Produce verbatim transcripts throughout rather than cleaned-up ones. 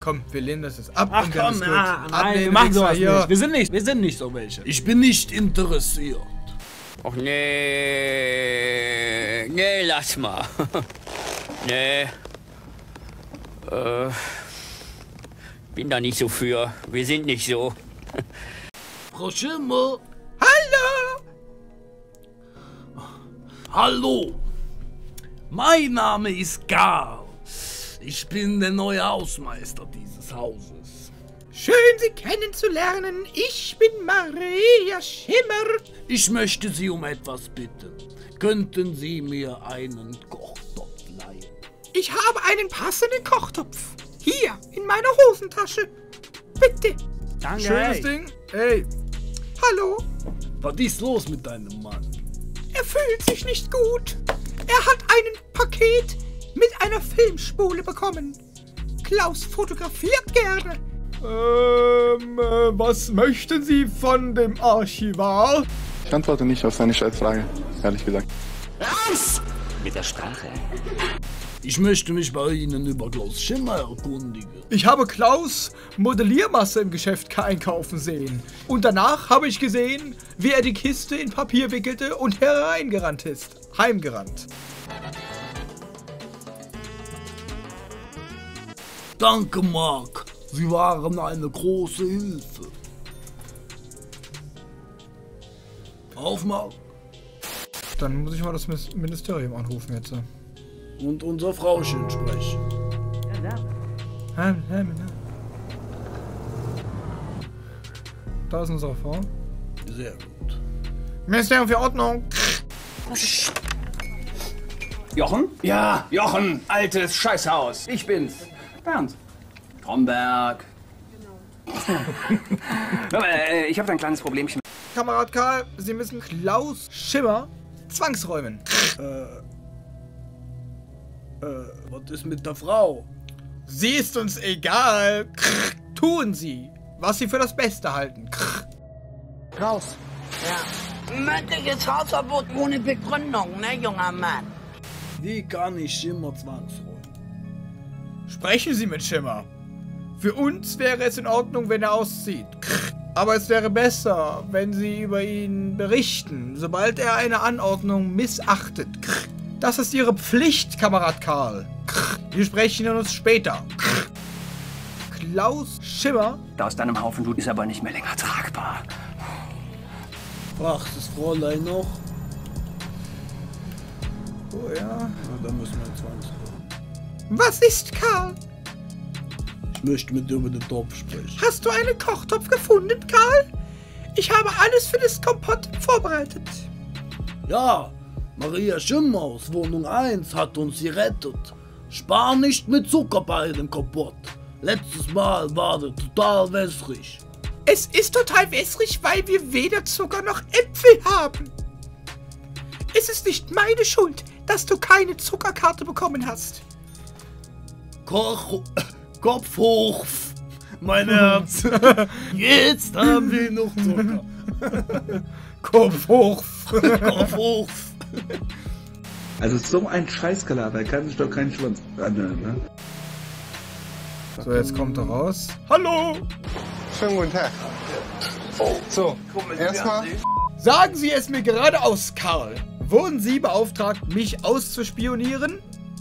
Komm, wir lehnen das jetzt ab. Ach und dann komm, ist gut. ah, nein, Ablehnen, wir machen Wichser, sowas hier. nicht. Wir sind nicht, wir sind nicht so welche. Ich bin nicht interessiert. Ach nee, nee, lass mal. Nee, äh, bin da nicht so für. Wir sind nicht so. Frau Schimmer. Hallo! Hallo. Mein Name ist Karl. Ich bin der neue Hausmeister dieses Hauses. Schön, Sie kennenzulernen. Ich bin Maria Schimmer. Ich möchte Sie um etwas bitten. Könnten Sie mir einen Kochtopf leihen? Ich habe einen passenden Kochtopf. Hier, in meiner Hosentasche. Bitte. Danke. Schönes Ey. Ding. Hey. Hallo. Was ist los mit deinem Mann? Er fühlt sich nicht gut. Er hat ein Paket mit einer Filmspule bekommen. Klaus fotografiert gerne. Ähm, äh, was möchten Sie von dem Archivar? Ich antworte nicht auf seine Scheißfrage, ehrlich gesagt. Raus! Mit der Sprache. Ich möchte mich bei Ihnen über Klaus Schimmer erkundigen. Ich habe Klaus Modelliermasse im Geschäft einkaufen sehen. Und danach habe ich gesehen, wie er die Kiste in Papier wickelte und hereingerannt ist. Heimgerannt. Danke, Mark. Sie waren eine große Hilfe. Aufmachen. Dann muss ich mal das Ministerium anrufen jetzt. Und unser Frauchen sprechen. Da ist unsere Frau. Sehr gut. Ministerium für Ordnung. Jochen? Ja, Jochen, altes Scheißhaus. Ich bin's. Bernd. Stromberg. Genau. äh, ich habe ein kleines Problemchen. Kamerad Karl, Sie müssen Klaus Schimmer zwangsräumen. Äh, äh, was ist mit der Frau? Sie ist uns egal. Tun Sie, was Sie für das Beste halten. Klaus. Ja. Mündliches Hausverbot ohne Begründung, ne, junger Mann? Wie kann ich Schimmer zwangsräumen? Sprechen Sie mit Schimmer. Für uns wäre es in Ordnung, wenn er auszieht. Aber es wäre besser, wenn Sie über ihn berichten, sobald er eine Anordnung missachtet. Das ist Ihre Pflicht, Kamerad Karl. Wir sprechen uns später. Klaus Schimmer. Da aus deinem Haufen Blut ist aber nicht mehr länger tragbar. Fragt das Fräulein noch? Oh ja. Na, dann müssen wir zwangsräumen. Was ist, Karl? Ich möchte mit dir über den Topf sprechen. Hast du einen Kochtopf gefunden, Karl? Ich habe alles für das Kompott vorbereitet. Ja, Maria Schimmer aus Wohnung eins hat uns gerettet. Spar nicht mit Zucker bei dem Kompott. Letztes Mal war der total wässrig. Es ist total wässrig, weil wir weder Zucker noch Äpfel haben. Es ist nicht meine Schuld, dass du keine Zuckerkarte bekommen hast. Koch... Kopf hoch, mein Herz. Jetzt haben wir noch Zucker. Kopf hoch. Kopf hoch. Also so ein Scheißgelaber kann sich doch kein Schwanz anhören, ne? So, jetzt kommt er raus. Hallo! Schönen guten Tag. So, erstmal... Sagen Sie es mir geradeaus, Karl. Wurden Sie beauftragt, mich auszuspionieren?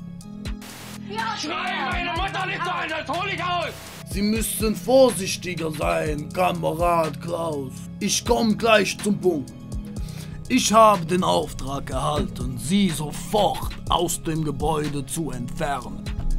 Schrei meine Mutter nicht so an, das hol ich aus! Sie müssen vorsichtiger sein, Kamerad Klaus. Ich komme gleich zum Punkt. Ich habe den Auftrag erhalten, Sie sofort aus dem Gebäude zu entfernen.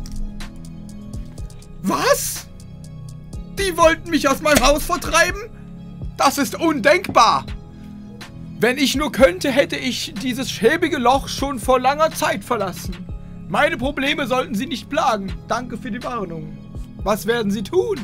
Was? Die wollten mich aus meinem Haus vertreiben? Das ist undenkbar. Wenn ich nur könnte, hätte ich dieses schäbige Loch schon vor langer Zeit verlassen. Meine Probleme sollten Sie nicht plagen. Danke für die Warnung. Was werden Sie tun?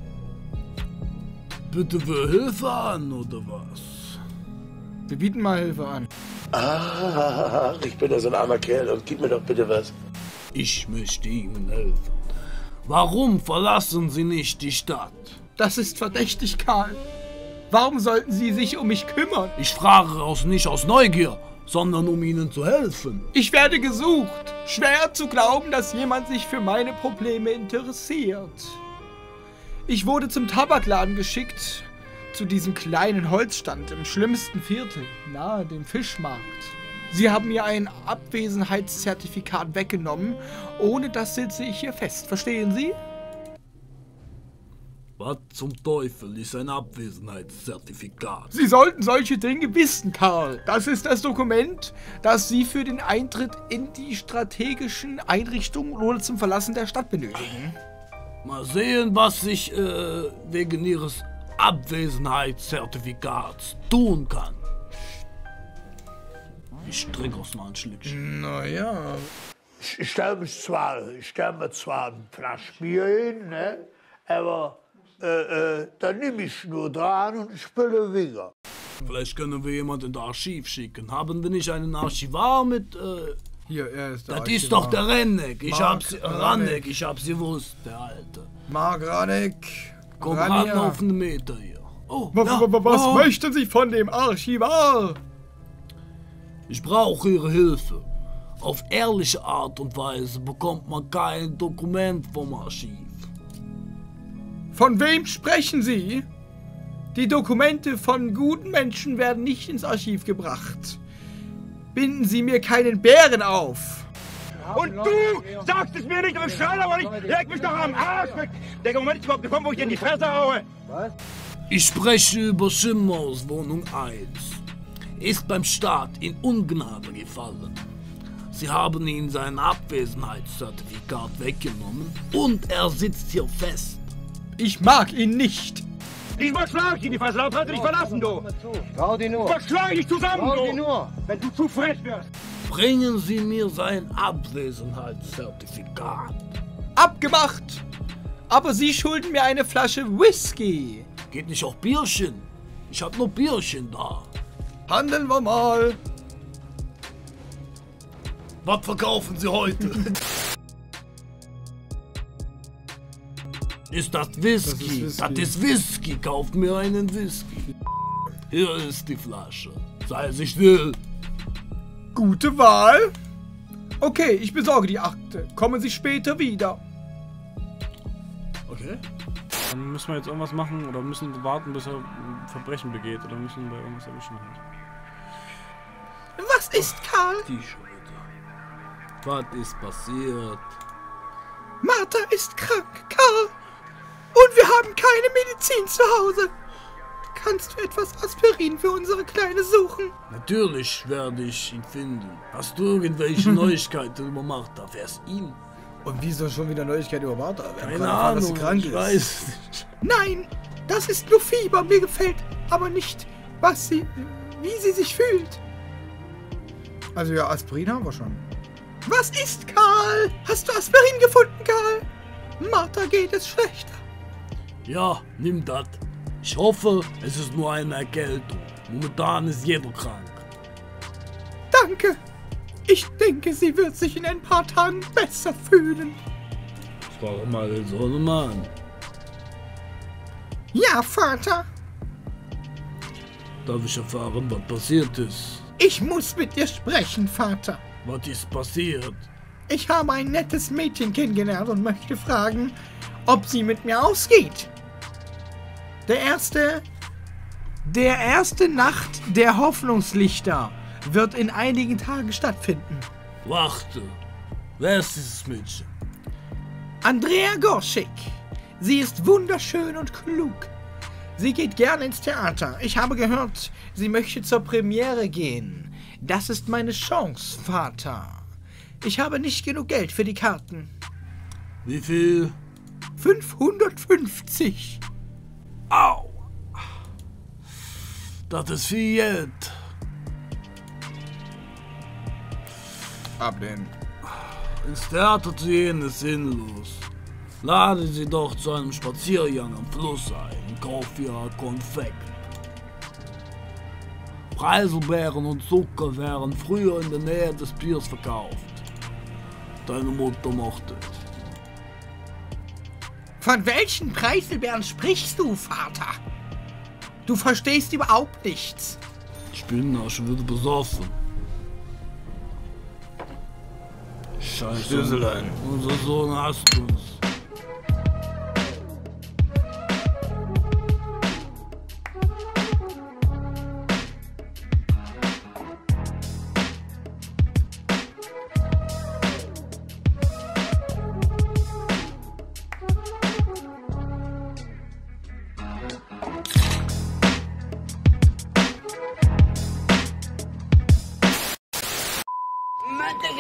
Bitte für Hilfe an, oder was? Wir bieten mal Hilfe an. Ah, ich bin ja so ein armer Kerl und gib mir doch bitte was. Ich möchte Ihnen helfen. Warum verlassen Sie nicht die Stadt? Das ist verdächtig, Karl. Warum sollten Sie sich um mich kümmern? Ich frage aus nicht aus Neugier, sondern um Ihnen zu helfen. Ich werde gesucht. Schwer zu glauben, dass jemand sich für meine Probleme interessiert. Ich wurde zum Tabakladen geschickt, zu diesem kleinen Holzstand im schlimmsten Viertel, nahe dem Fischmarkt. Sie haben mir ein Abwesenheitszertifikat weggenommen. Ohne das sitze ich hier fest. Verstehen Sie? Was zum Teufel ist ein Abwesenheitszertifikat? Sie sollten solche Dinge wissen, Karl. Das ist das Dokument, das Sie für den Eintritt in die strategischen Einrichtungen oder zum Verlassen der Stadt benötigen. Mal sehen, was ich äh, wegen Ihres Abwesenheitszertifikats tun kann. Ich trinke aus mal ein Schlückchen. Naja. Ich, ich stelle mich zwar, ich stelle mir zwar ein Flasch Bier hin, ne? Aber äh, äh, dann nehme ich nur dran und spiele wieder. Vielleicht können wir jemanden in das Archiv schicken. Haben wir nicht einen Archivar mit... Äh, Hier, er ist der Das Archivar. ist doch der Renneck. Ich Mark hab's... Ranneck. Ranneck, ich hab's gewusst, der Alte. Mark Ranneck. Komm ran ran hier. auf den Meter hier. Oh, W ja. was oh. möchten Sie von dem Archivar? Ich brauche Ihre Hilfe. Auf ehrliche Art und Weise bekommt man kein Dokument vom Archiv. Von wem sprechen Sie? Die Dokumente von guten Menschen werden nicht ins Archiv gebracht. Binden Sie mir keinen Bären auf. Und du sagst es mir nicht, aber ich schreie aber nicht. Leg mich doch am Arsch weg. Der Moment ist überhaupt gekommen, wo ich dir in die Fresse haue. Was? Ich spreche über Schimmers Wohnung eins. Er ist beim Staat in Ungnade gefallen. Sie haben ihn sein Abwesenheitszertifikat weggenommen und er sitzt hier fest. Ich mag ihn nicht. Diesmal schlag ich ihn, die Verslaut hat dich verlassen, du. Trau dir nur. Verschlag ich zusammen, Trau du. dir nur. Wenn du zu frech wirst. Bringen Sie mir sein Abwesenheitszertifikat. Abgemacht. Aber Sie schulden mir eine Flasche Whisky. Geht nicht auch Bierchen? Ich hab nur Bierchen da. Handeln wir mal. Was verkaufen Sie heute? Ist das Whisky? Das ist Whisky. Das ist Whisky. Kauft mir einen Whisky. Hier ist die Flasche. Sei sich still. Gute Wahl. Okay, ich besorge die Akte. Kommen Sie später wieder. Okay. Dann müssen wir jetzt irgendwas machen oder müssen warten, bis er ein Verbrechen begeht oder müssen wir irgendwas erwischen. Was ist, Karl? Die schon wieder. Was ist passiert? Martha ist krank, Karl. Und wir haben keine Medizin zu Hause. Kannst du etwas Aspirin für unsere Kleine suchen? Natürlich werde ich ihn finden. Hast du irgendwelche Neuigkeiten über Martha? Wer ist ihn? Und wieso schon wieder Neuigkeiten über Martha? Wir Keine Ahnung, dass sie krank ich ist. weiß nicht. Nein, das ist nur Fieber. Mir gefällt aber nicht, was sie, wie sie sich fühlt. Also ja, Aspirin haben wir schon. Was ist, Karl? Hast du Aspirin gefunden, Karl? Martha geht es schlechter. Ja, nimm das. Ich hoffe, es ist nur eine Erkältung. Momentan ist jeder krank. Danke. Ich denke, sie wird sich in ein paar Tagen besser fühlen. Frag mal den Sohnemann. Ja, Vater. Darf ich erfahren, was passiert ist? Ich muss mit dir sprechen, Vater. Was ist passiert? Ich habe ein nettes Mädchen kennengelernt und möchte fragen, ob sie mit mir ausgeht. Der erste... Der erste Nacht der Hoffnungslichter wird in einigen Tagen stattfinden. Warte. Wer ist dieses Mädchen? Andrea Gorschik. Sie ist wunderschön und klug. Sie geht gerne ins Theater. Ich habe gehört, sie möchte zur Premiere gehen. Das ist meine Chance, Vater. Ich habe nicht genug Geld für die Karten. Wie viel? fünfhundertfünfzig. Au! Das ist viel Geld. Ablehnen. Ins Theater zu gehen ist sinnlos. Lade sie doch zu einem Spaziergang am Fluss ein und kauf ihr Konfekt. Preiselbeeren und Zucker wären früher in der Nähe des Biers verkauft. Deine Mutter mochte es. Von welchen Preiselbeeren sprichst du, Vater? Du verstehst überhaupt nichts. Ich bin auch schon wieder besoffen. Scheiße. Schlüsselein. Unser Sohn hasst uns.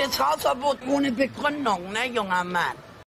jetzt Hausverbot ohne Begründung, ne, junger Mann?